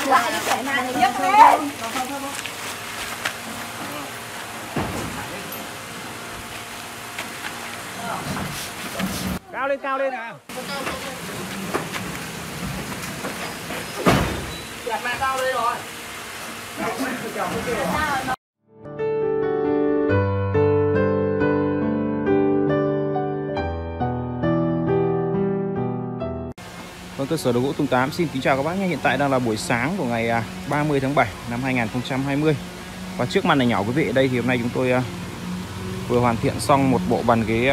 lại đi kẻ nào thì nhấc lên. Cao lên à. Kẹt mẹ tao đây rồi. Vâng, cơ sở đồ gỗ Tùng Tám xin kính chào các bác nhé. Hiện tại đang là buổi sáng của ngày 30 tháng 7 năm 2020. Và trước màn ảnh nhỏ quý vị ở đây thì hôm nay chúng tôi vừa hoàn thiện xong một bộ bàn ghế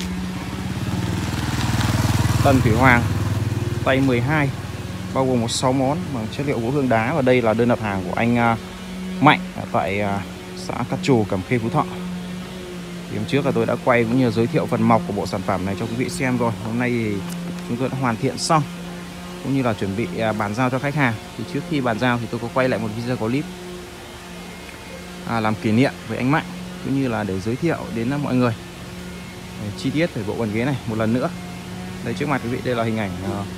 Tân Thủy Hoàng tay 12, bao gồm 6 món bằng chất liệu gỗ hương đá. Và đây là đơn đặt hàng của anh Mạnh ở tại xã Cát Trù, Cẩm Khê, Phú Thọ. Thì hôm trước là tôi đã quay cũng như giới thiệu phần mộc của bộ sản phẩm này cho quý vị xem rồi. Hôm nay thì chúng tôi đã hoàn thiện xong cũng như là chuẩn bị bàn giao cho khách hàng. Thì trước khi bàn giao thì tôi có quay lại một video clip làm kỷ niệm với anh Mạnh, cũng như là để giới thiệu đến mọi người chi tiết về bộ bàn ghế này một lần nữa. Đây trước mặt quý vị, đây là hình ảnh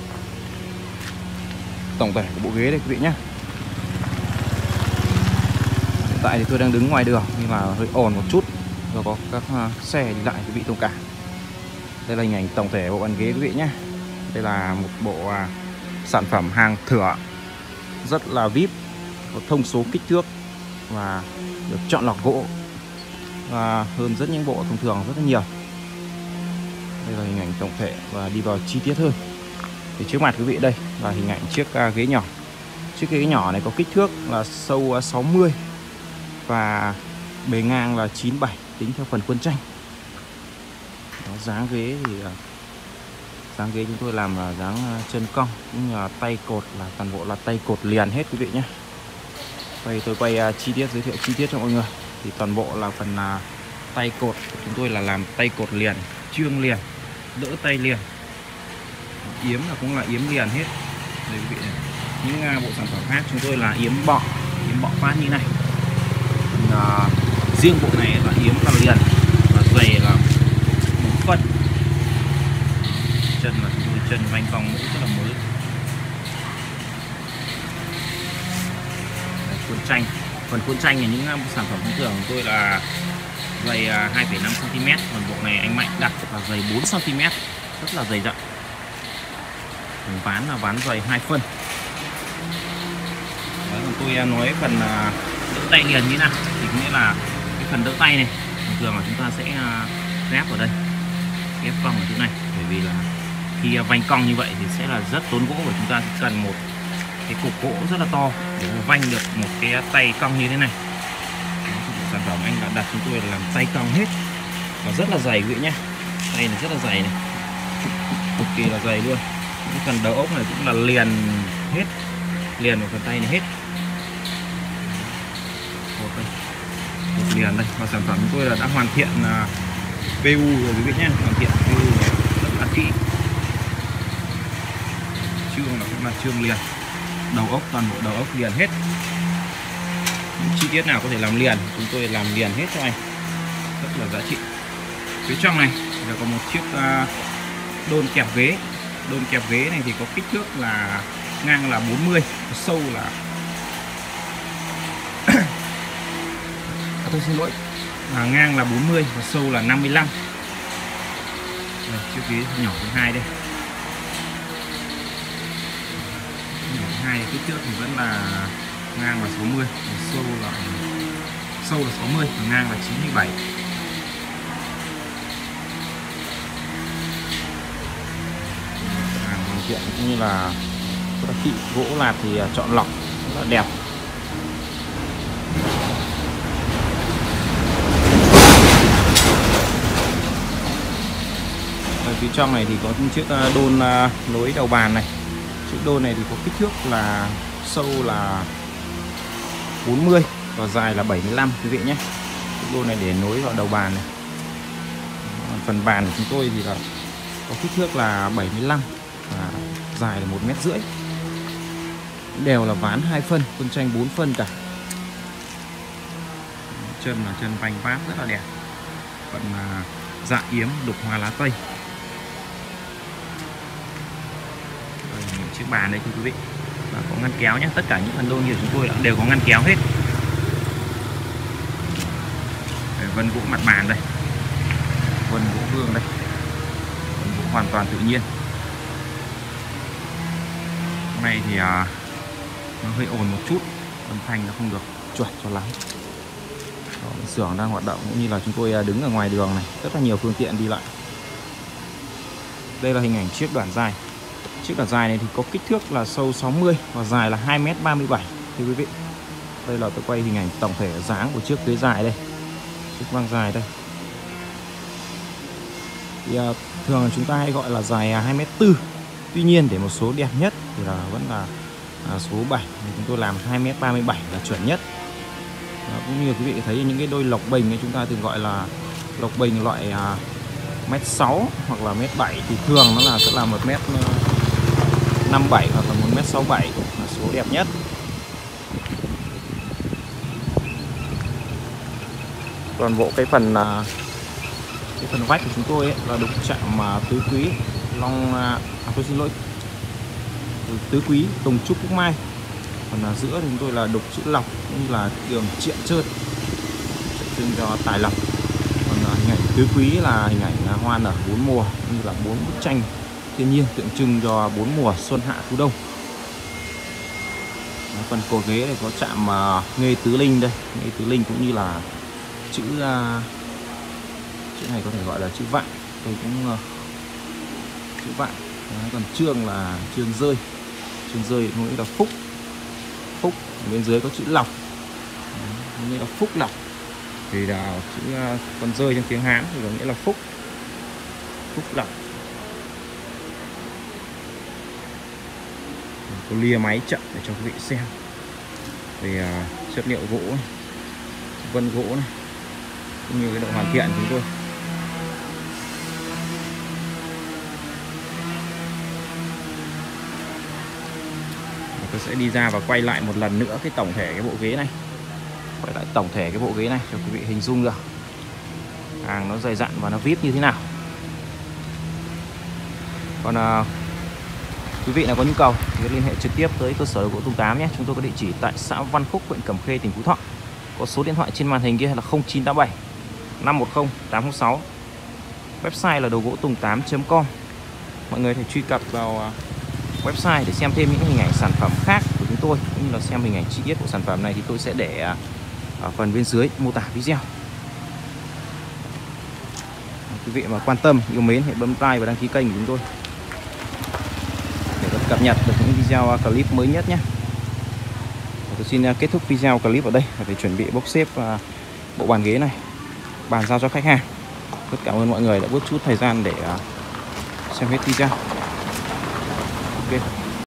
tổng thể của bộ ghế đây quý vị nhé. Hiện tại thì tôi đang đứng ngoài đường nhưng mà hơi ồn một chút do có các xe đi lại, quý vị thông cảm. Đây là hình ảnh tổng thể bộ bàn ghế quý vị nhé. Đây là một bộ sản phẩm hàng thửa rất là VIP, có thông số kích thước và được chọn lọc gỗ hơn rất những bộ thông thường rất là nhiều. Đây là hình ảnh tổng thể và đi vào chi tiết hơn. Thì trước mặt quý vị đây là hình ảnh chiếc ghế nhỏ. Chiếc ghế nhỏ này có kích thước là sâu 60 và bề ngang là 97 tính theo phần quân tranh. Dáng ghế thì dáng ghế chúng tôi làm là dáng chân cong, cũng như là tay cột là toàn bộ là tay cột liền hết quý vị nhé. Đây tôi quay chi tiết, giới thiệu chi tiết cho mọi người. Thì toàn bộ là phần tay cột của chúng tôi là làm tay cột liền, chương liền, đỡ tay liền. Yếm là cũng là yếm liền hết. Đây quý vị này. Những bộ sản phẩm khác chúng tôi là yếm bọ phát như này. Riêng bộ này là yếm là liền và dày là 4 phân. Chân là chúng tôi chân vành cong mẫu rất là mới. Đây, khuôn tranh. Phần khuôn tranh là những sản phẩm thông thường của tôi là dày 2,5 cm, còn bộ này anh Mạnh đặt là dày 4 cm, rất là dày dặn. Ván là ván dày 2 phân. Đấy, còn tôi nói phần đỡ tay liền như nào thì nghĩa là cái phần đỡ tay này thường là chúng ta sẽ ghép ở đây, ghép cong ở chỗ này, bởi vì là khi vành cong như vậy thì sẽ là rất tốn gỗ, và chúng ta cần một cái cục gỗ rất là to để vành được một cái tay cong như thế này. Sản phẩm anh đã đặt chúng tôi là làm tay cong hết và rất là dày quý vị nhé. Tay này rất là dày này, cực kỳ là dày luôn. Cái phần đầu ốc này cũng là liền hết, liền vào phần tay này hết. Một liền đây. Và sản phẩm chúng tôi là đã hoàn thiện VU rồi quý vị nhé, hoàn thiện VU này rất là kỹ. Chương là cũng là chương liền, đầu ốc toàn bộ đầu ốc liền hết. Những chi tiết nào có thể làm liền chúng tôi làm liền hết cho anh, rất là giá trị. Phía trong này là có một chiếc đôn kẹp ghế. Đôn kẹp ghế này thì có kích thước là ngang là 40, sâu là tôi xin lỗi, ngang là 40 và sâu là 55. Đây, chiếc ghế nhỏ thứ hai đây. Nhỏ thứ hai kích thước thì vẫn là ngang là 60, sâu là 60 và ngang là 97. Hoàn thiện cũng như là rất là kỹ, gỗ lạt thì chọn lọc rất là đẹp. Ở phía trong này thì có một chiếc đôn nối đầu bàn này. Chiếc đôn này thì có kích thước là sâu là 40 và dài là 75 quý vị nhé. Chiếc đôn này để nối vào đầu bàn này. Phần bàn của chúng tôi thì là có kích thước là 75 và dài là 1,5 m. Đều là ván 2 phân, khuôn tranh 4 phân cả. Chân là chân vành vát rất là đẹp. Phần dạ yếm đục hoa lá tây. Đây, chiếc bàn đây thưa quý vị. Có ngăn kéo nhé, tất cả những phần đôn như chúng tôi đều có ngăn kéo hết. Vân gỗ mặt bàn đây, vân gỗ hương đây, vân gỗ hoàn toàn tự nhiên. Hôm nay thì nó hơi ồn một chút, âm thanh nó không được chuẩn cho lắm. Xưởng đang hoạt động cũng như là chúng tôi đứng ở ngoài đường này, rất là nhiều phương tiện đi lại. Đây là hình ảnh chiếc đoạn dài. Chiếc đoạn dài này thì có kích thước là sâu 60 và dài là 2m37 thưa quý vị. Đây là tôi quay hình ảnh tổng thể dáng của chiếc ghế dài đây, chiếc vang dài đây. Thì thường chúng ta hay gọi là dài 2m4. Tuy nhiên để một số đẹp nhất thì là vẫn là số 7. Chúng tôi làm 2m37 là chuẩn nhất. Cũng như quý vị thấy những cái đôi lộc bình ấy, chúng ta thường gọi là lộc bình loại 1m6 hoặc là 1m7 thì thường nó là sẽ là 1m57 hoặc là 1m67 là số đẹp nhất. Toàn bộ cái phần vách của chúng tôi ấy, là đục chạm tứ quý tôi xin lỗi, tứ quý Tùng Trúc Cúc Mai. Còn giữa thì chúng tôi là đục chữ lọc cũng như là đường triện trơn tượng trưng cho tài lộc. Còn hình ảnh tứ quý là hình ảnh hoa nở 4 mùa cũng như là 4 bức tranh thiên nhiên tượng trưng cho 4 mùa xuân hạ thu đông. Phần cổ ghế này có chạm nghê tứ linh đây, nghê tứ linh cũng như là chữ này có thể gọi là chữ vạn, tôi cũng chữ vạn. Còn chương là chương rơi nghĩa là phúc, bên dưới có chữ lộc nghĩa là phúc lộc, thì là chữ con rơi trong tiếng Hán thì có nghĩa là phúc lộc. Tôi lia máy chậm để cho quý vị xem về chất liệu gỗ này, vân gỗ này cũng như cái độ hoàn thiện của chúng tôi. Tôi sẽ đi ra và quay lại một lần nữa cái tổng thể cái bộ ghế này, quay lại tổng thể cái bộ ghế này cho quý vị hình dung được hàng nó dày dặn và nó vip như thế nào. Còn quý vị nào có nhu cầu thì liên hệ trực tiếp tới cơ sở gỗ Tùng Tám nhé. Chúng tôi có địa chỉ tại xã Văn Phúc, huyện Cẩm Khê, tỉnh Phú Thọ. Có số điện thoại trên màn hình kia là 0987 510 806. Website là đồ gỗ tùng 8.com. Mọi người thể truy cập vào website để xem thêm những hình ảnh sản phẩm khác của chúng tôi cũng như là xem hình ảnh chi tiết của sản phẩm này thì tôi sẽ để ở phần bên dưới mô tả video. Quý vị mà quan tâm, yêu mến hãy bấm like và đăng ký kênh của chúng tôi để cập nhật được những video clip mới nhất nhé. Tôi xin kết thúc video clip ở đây và phải chuẩn bị bốc xếp bộ bàn ghế này bàn giao cho khách hàng. Rất cảm ơn mọi người đã bớt chút thời gian để xem hết video. Ok.